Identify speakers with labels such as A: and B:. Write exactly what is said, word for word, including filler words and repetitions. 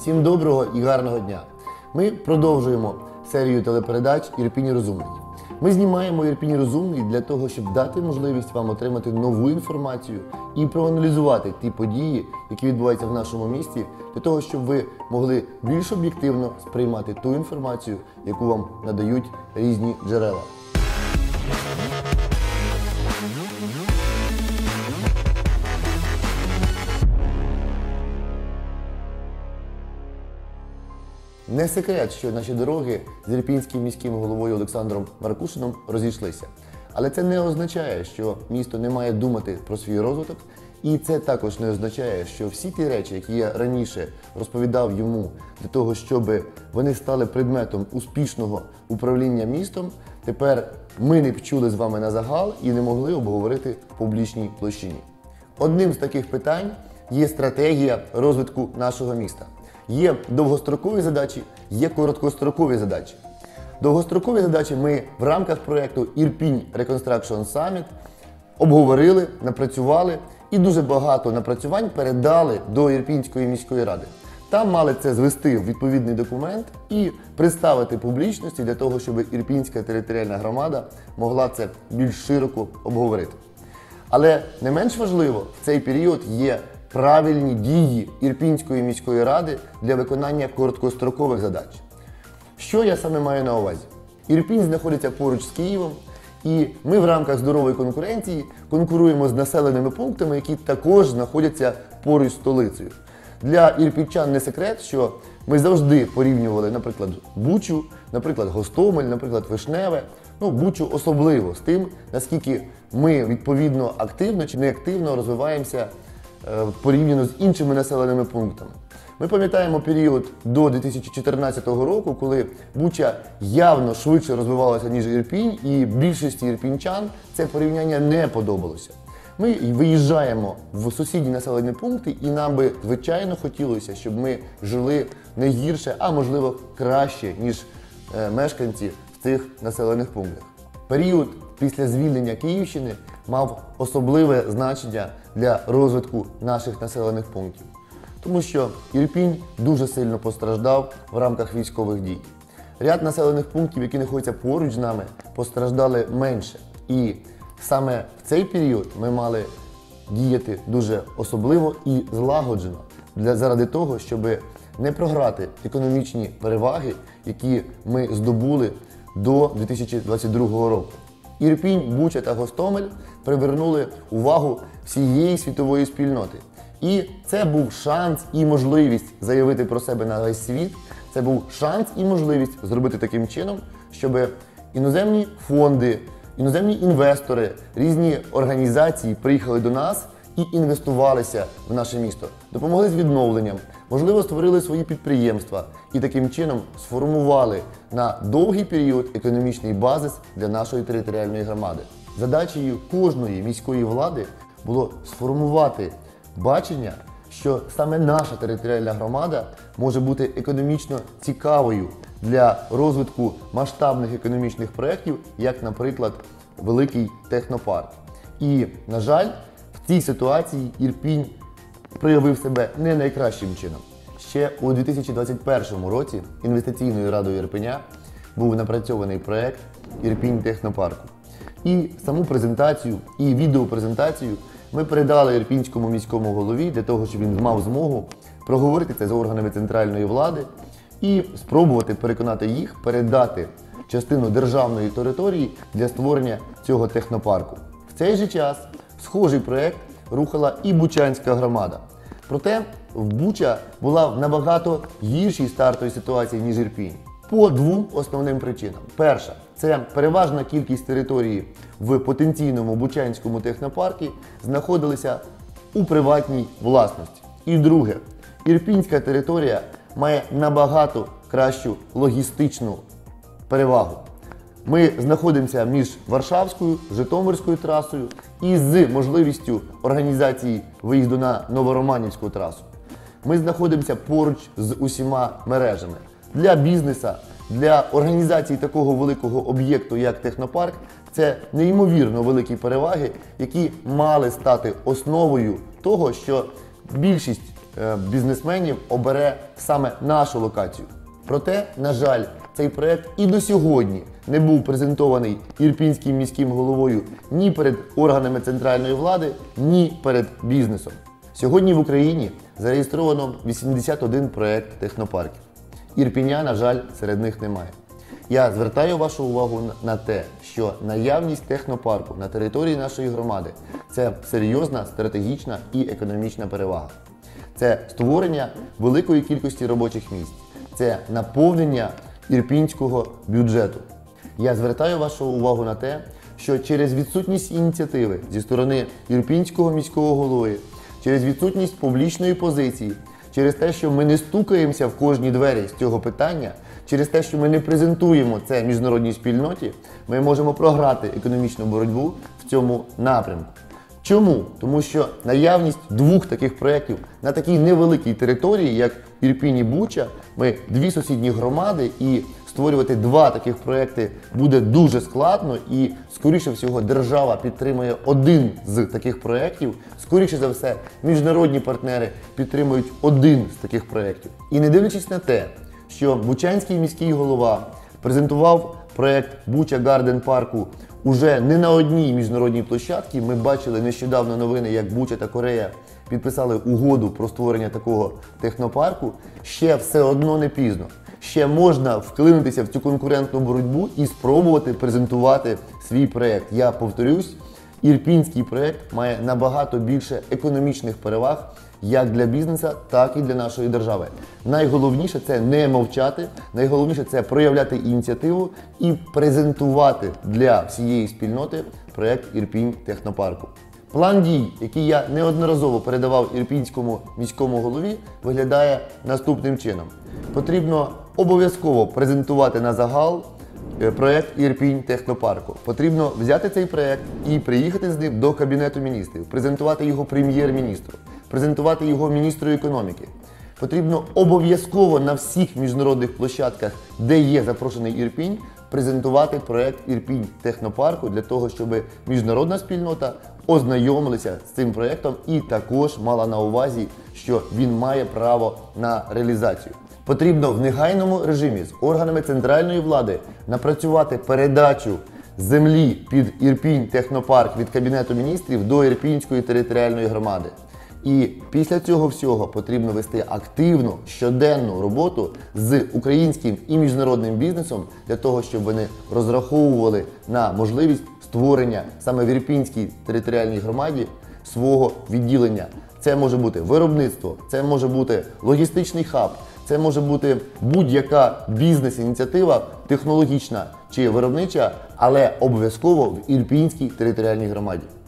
A: Всім доброго і гарного дня! Ми продовжуємо серію телепередач «Ірпінь розумний». Ми знімаємо «Ірпінь розумний» для того, щоб дати можливість вам отримати нову інформацію і проаналізувати ті події, які відбуваються в нашому місті, для того, щоб ви могли більш об'єктивно сприймати ту інформацію, яку вам надають різні джерела. Не секрет, що наші дороги з ірпінським міським головою Олександром Маркушином розійшлися. Але це не означає, що місто не має думати про свій розвиток. І це також не означає, що всі ті речі, які я раніше розповідав йому для того, щоб вони стали предметом успішного управління містом, тепер ми не чули з вами на загал і не могли обговорити в публічній площині. Одним з таких питань є стратегія розвитку нашого міста. Є довгострокові задачі, є короткострокові задачі. Довгострокові задачі ми в рамках проєкту «Ірпінь Reconstruction Summit» обговорили, напрацювали і дуже багато напрацювань передали до Ірпінської міської ради. Там мали це звести в відповідний документ і представити публічності для того, щоб Ірпінська територіальна громада могла це більш широко обговорити. Але не менш важливо, в цей період є правильні дії Ірпінської міської ради для виконання короткострокових задач. Що я саме маю на увазі? Ірпінь знаходиться поруч з Києвом, і ми в рамках здорової конкуренції конкуруємо з населеними пунктами, які також знаходяться поруч з столицею. Для ірпінчан не секрет, що ми завжди порівнювали, наприклад, Бучу, наприклад, Гостомель, наприклад, Вишневе, ну, Бучу особливо з тим, наскільки ми відповідно активно чи неактивно розвиваємося порівняно з іншими населеними пунктами. Ми пам'ятаємо період до дві тисячі чотирнадцятого року, коли Буча явно швидше розвивалася, ніж Ірпінь, і більшості ірпінчан це порівняння не подобалося. Ми виїжджаємо в сусідні населені пункти, і нам би, звичайно, хотілося, щоб ми жили не гірше, а можливо краще, ніж е, мешканці в цих населених пунктах. Період після звільнення Київщини мав особливе значення для розвитку наших населених пунктів. Тому що Ірпінь дуже сильно постраждав в рамках військових дій. Ряд населених пунктів, які знаходяться поруч з нами, постраждали менше. І саме в цей період ми мали діяти дуже особливо і злагоджено для, заради того, щоб не програти економічні переваги, які ми здобули до дві тисячі двадцять другого року. Ірпінь, Буча та Гостомель привернули увагу всієї світової спільноти. І це був шанс і можливість заявити про себе на весь світ. Це був шанс і можливість зробити таким чином, щоб іноземні фонди, іноземні інвестори, різні організації приїхали до нас і інвестувалися в наше місто, допомогли з відновленням, можливо, створили свої підприємства і таким чином сформували на довгий період економічний базис для нашої територіальної громади. Задачею кожної міської влади було сформувати бачення, що саме наша територіальна громада може бути економічно цікавою для розвитку масштабних економічних проєктів, як, наприклад, великий технопарк. І, на жаль, в цій ситуації Ірпінь проявив себе не найкращим чином. Ще у дві тисячі двадцять першому році інвестиційною радою Ірпеня був напрацьований проєкт «Ірпінь технопарку». І саму презентацію, і відеопрезентацію ми передали Ірпінському міському голові для того, щоб він мав змогу проговорити це з органами центральної влади і спробувати переконати їх передати частину державної території для створення цього технопарку. В цей же час схожий проєкт рухала і Бучанська громада. Проте Буча була в набагато гіршій стартовій ситуації, ніж Ірпінь. По двом основним причинам. Перша – це переважна кількість території в потенційному Бучанському технопарку знаходилися у приватній власності. І друге, Ірпінська територія має набагато кращу логістичну перевагу. Ми знаходимося між Варшавською, Житомирською трасою і з можливістю організації виїзду на Новороманівську трасу. Ми знаходимося поруч з усіма мережами. Для бізнесу, для організації такого великого об'єкту, як технопарк, це неймовірно великі переваги, які мали стати основою того, що більшість е, бізнесменів обере саме нашу локацію. Проте, на жаль, цей проект і до сьогодні не був презентований ірпінським міським головою ні перед органами центральної влади, ні перед бізнесом. Сьогодні в Україні зареєстровано вісімдесят один проект технопарків. Ірпіня, на жаль, серед них немає. Я звертаю вашу увагу на те, що наявність технопарку на території нашої громади – це серйозна стратегічна і економічна перевага. Це створення великої кількості робочих місць, це наповнення ірпінського бюджету. Я звертаю вашу увагу на те, що через відсутність ініціативи зі сторони ірпінського міського голови, через відсутність публічної позиції, через те, що ми не стукаємося в кожні двері з цього питання, через те, що ми не презентуємо це міжнародній спільноті, ми можемо програти економічну боротьбу в цьому напрямку. Чому? Тому що наявність двох таких проєктів на такій невеликій території, як Ірпінь і Буча, ми дві сусідні громади, і створювати два таких проєкти буде дуже складно, і, скоріше всього, держава підтримує один з таких проєктів, скоріше за все, міжнародні партнери підтримують один з таких проєктів. І не дивлячись на те, що бучанський міський голова презентував проєкт Буча Гарден Парку уже не на одній міжнародній площадці. Ми бачили нещодавно новини, як Буча та Корея підписали угоду про створення такого технопарку. Ще все одно не пізно. Ще можна вклинитися в цю конкурентну боротьбу і спробувати презентувати свій проєкт. Я повторюсь, ірпінський проєкт має набагато більше економічних переваг як для бізнесу, так і для нашої держави. Найголовніше – це не мовчати, найголовніше – це проявляти ініціативу і презентувати для всієї спільноти проєкт Ірпінь технопарку. План дій, який я неодноразово передавав ірпінському міському голові, виглядає наступним чином. Потрібно обов'язково презентувати на загал проєкт Ірпінь технопарку. Потрібно взяти цей проєкт і приїхати з ним до Кабінету міністрів, презентувати його прем'єр-міністру, презентувати його міністру економіки. Потрібно обов'язково на всіх міжнародних площадках, де є запрошений Ірпінь, презентувати проєкт Ірпінь технопарку для того, щоб міжнародна спільнота ознайомилася з цим проєктом і також мала на увазі, що він має право на реалізацію. Потрібно в негайному режимі з органами центральної влади напрацювати передачу землі під Ірпінь технопарк від Кабінету міністрів до Ірпінської територіальної громади. І після цього всього потрібно вести активну, щоденну роботу з українським і міжнародним бізнесом для того, щоб вони розраховували на можливість створення саме в Ірпінській територіальній громаді свого відділення. Це може бути виробництво, це може бути логістичний хаб, це може бути будь-яка бізнес-ініціатива, технологічна чи виробнича, але обов'язково в Ірпінській територіальній громаді.